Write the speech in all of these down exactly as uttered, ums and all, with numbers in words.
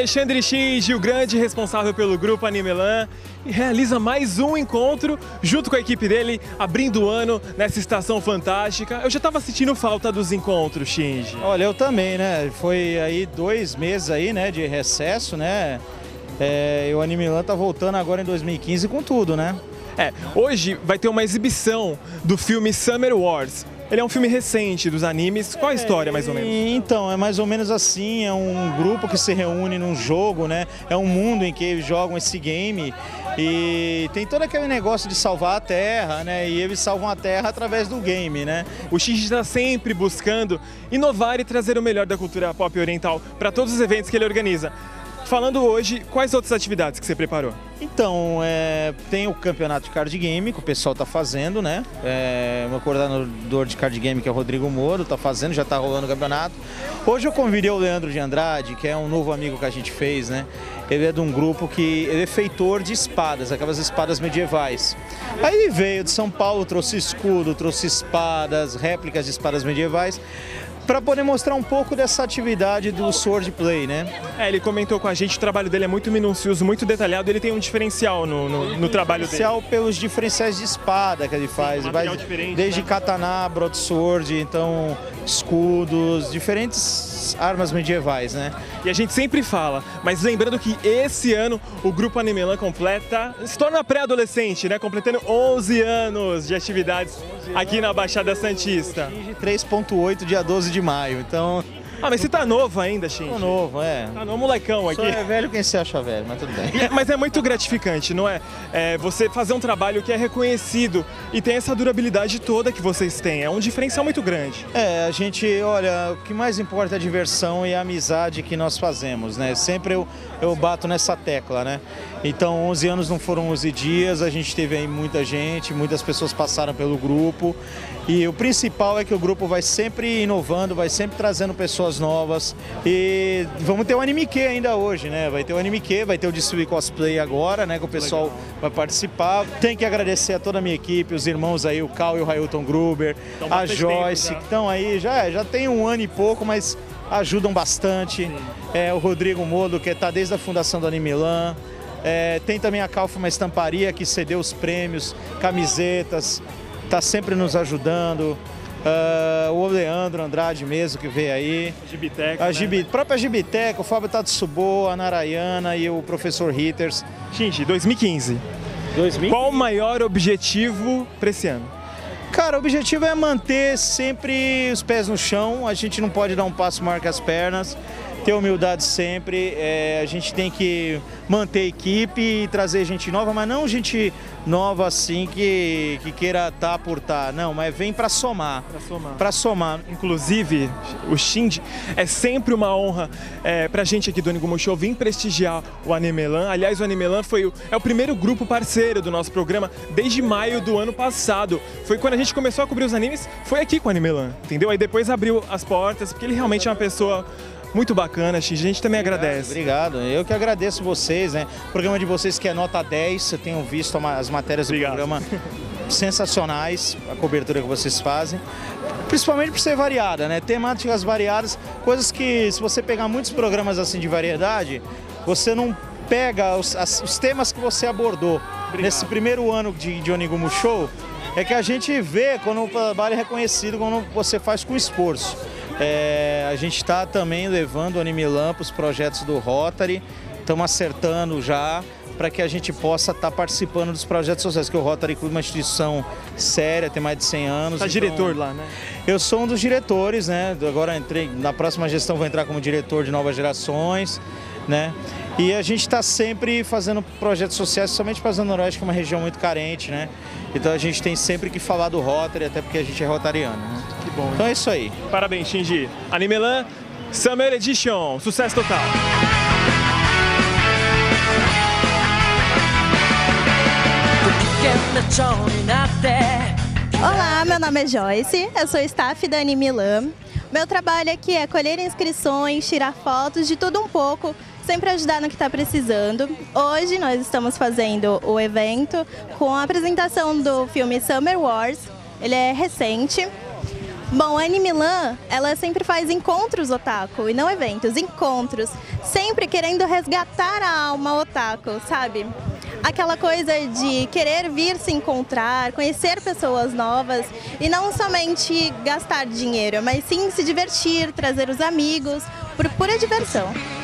Alexandre Shinji, o grande responsável pelo grupo Animelan, realiza mais um encontro junto com a equipe dele, abrindo o ano nessa estação fantástica. Eu já estava sentindo falta dos encontros, Shinji. Olha, eu também, né? Foi aí dois meses aí, né, de recesso, né? É, e o Animelan tá voltando agora em dois mil e quinze com tudo, né? É, hoje vai ter uma exibição do filme Summer Wars. Ele é um filme recente dos animes. Qual a história, mais ou menos? Então, é mais ou menos assim, é um grupo que se reúne num jogo, né? É um mundo em que eles jogam esse game e tem todo aquele negócio de salvar a Terra, né? E eles salvam a Terra através do game, né? O Shinji está sempre buscando inovar e trazer o melhor da cultura pop oriental para todos os eventos que ele organiza. Falando hoje, quais outras atividades que você preparou? Então, é, tem o campeonato de card game que o pessoal está fazendo, né? É, o meu coordenador de card game, que é o Rodrigo Moro, está fazendo, já está rolando o campeonato. Hoje eu convidei o Leandro de Andrade, que é um novo amigo que a gente fez, né? Ele é de um grupo que ele é feitor de espadas, aquelas espadas medievais. Aí ele veio de São Paulo, trouxe escudo, trouxe espadas, réplicas de espadas medievais, para poder mostrar um pouco dessa atividade do swordplay, né? É, ele comentou com a gente, o trabalho dele é muito minucioso, muito detalhado, ele tem um diferencial no, no, no trabalho dele. Diferencial pelos diferenciais de espada que ele faz, Sim, vai desde né? katana, broadsword, então escudos, diferentes armas medievais, né? E a gente sempre fala, mas lembrando que esse ano o grupo Animelan completa, se torna pré-adolescente, né? Completando onze anos de atividades aqui na Baixada Santista. três ponto oito, dia doze de maio, então... Ah, mas você tá novo ainda, Shinji? Tô novo, é. Tá novo, molecão aqui. Só é velho quem se acha velho, mas tudo bem. É, mas é muito gratificante, não é? É? Você fazer um trabalho que é reconhecido e tem essa durabilidade toda que vocês têm. É um diferencial muito grande. É, a gente, olha, o que mais importa é a diversão e a amizade que nós fazemos, né? Sempre eu, eu bato nessa tecla, né? Então, onze anos não foram onze dias, a gente teve aí muita gente, muitas pessoas passaram pelo grupo. E o principal é que o grupo vai sempre inovando, vai sempre trazendo pessoas novas. E vamos ter o Anime Q ainda hoje, né? Vai ter o Anime Q, vai ter o desfile cosplay agora, né? Que o pessoal Legal. vai participar. Tem que agradecer a toda a minha equipe, os irmãos aí, o Cal e o Railton Gruber, então, a Joyce, que estão aí, já, já tem um ano e pouco, mas ajudam bastante. É, o Rodrigo Modo, que está desde a fundação do Animelan. É, tem também a Calfa Estamparia, que cedeu os prêmios, camisetas, está sempre nos ajudando. Uh, o Leandro Andrade mesmo, que veio aí. Gibiteca, a Gibi, né? própria Gibiteca, o Fábio Tatsubo, a Narayana e o professor Hitters. Shinji, dois mil e quinze. dois mil e quinze. Qual o maior objetivo para esse ano? Cara, o objetivo é manter sempre os pés no chão, a gente não pode dar um passo maior que as pernas, ter humildade sempre, é, a gente tem que manter a equipe e trazer gente nova, mas não gente nova assim que, que queira estar por estar, não, mas vem para somar. Para somar. Para somar. Inclusive, o Shinji, é sempre uma honra é, pra gente aqui do Onigumo Show vir prestigiar o Animelan. Aliás, o Animelan foi o, é o primeiro grupo parceiro do nosso programa desde maio do ano passado. Foi quando a gente começou a cobrir os animes, foi aqui com o Animelan, entendeu? Aí depois abriu as portas, porque ele realmente é uma pessoa muito bacana, Shinji, a gente também obrigado, agradece. Obrigado, eu que agradeço vocês, né? O programa de vocês que é nota dez, eu tenho visto as matérias do obrigado. programa sensacionais, a cobertura que vocês fazem, principalmente por ser variada, né? Temáticas variadas, coisas que se você pegar muitos programas assim de variedade, você não pega os, as, os temas que você abordou. Obrigado. Nesse primeiro ano de, de Onigumo Show, é que a gente vê quando o trabalho é reconhecido, quando você faz com esforço. É, a gente está também levando o Animelan para os projetos do Rotary, estamos acertando já para que a gente possa estar tá participando dos projetos sociais, que o Rotary Club é uma instituição séria, tem mais de cem anos. Está então, diretor lá, né? Eu sou um dos diretores, né? Agora entrei, na próxima gestão vou entrar como diretor de novas gerações, né? E a gente está sempre fazendo projetos sociais, somente para a Zona Noroeste, que é uma região muito carente, né? Então a gente tem sempre que falar do Rotary, até porque a gente é rotariano, né? Que bom. Então é isso aí. Parabéns, Shinji. Animelan Summer Edition. Sucesso total. Olá, meu nome é Joyce, eu sou staff da Animelan. Meu trabalho aqui é colher inscrições, tirar fotos, de tudo um pouco, sempre ajudar no que está precisando. Hoje nós estamos fazendo o evento com a apresentação do filme Summer Wars. Ele é recente. Bom, a Animilan, ela sempre faz encontros otaku, e não eventos, encontros. Sempre querendo resgatar a alma otaku, sabe? Aquela coisa de querer vir se encontrar, conhecer pessoas novas e não somente gastar dinheiro, mas sim se divertir, trazer os amigos, por pura diversão.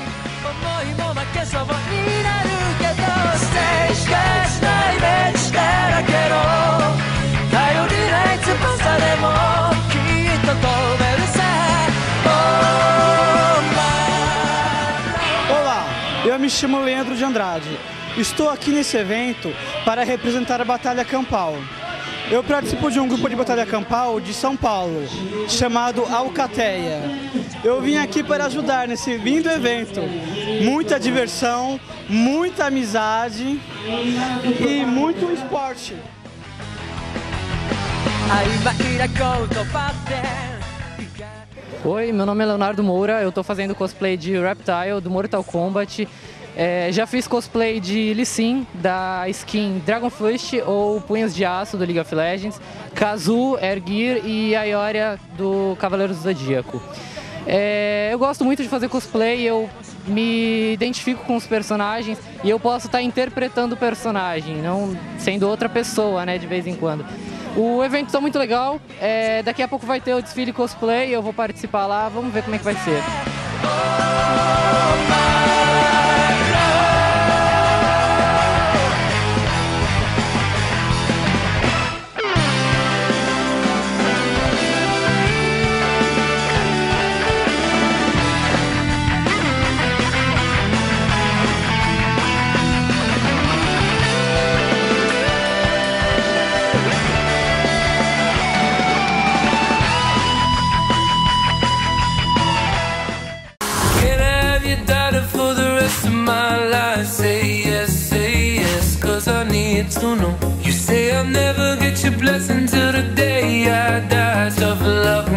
Olá, eu me chamo Leandro de Andrade. Estou aqui nesse evento para representar a Batalha Campal. Eu participo de um grupo de Batalha Campal de São Paulo, chamado Alcateia. Eu vim aqui para ajudar nesse lindo evento. Muita diversão, muita amizade e muito esporte. Oi, meu nome é Leonardo Moura, eu estou fazendo cosplay de Reptile do Mortal Kombat. É, já fiz cosplay de Lee Sin, da skin Dragon Fist ou Punhos de Aço do League of Legends, Kazu, Ergir e Aioria do Cavaleiros do Zodíaco. É, eu gosto muito de fazer cosplay, eu me identifico com os personagens e eu posso estar interpretando o personagem, não sendo outra pessoa, né, de vez em quando. O evento está muito legal, é, daqui a pouco vai ter o desfile cosplay, eu vou participar lá, vamos ver como é que vai ser. To know. You say I'll never get your blessing till the day I die. Tough love.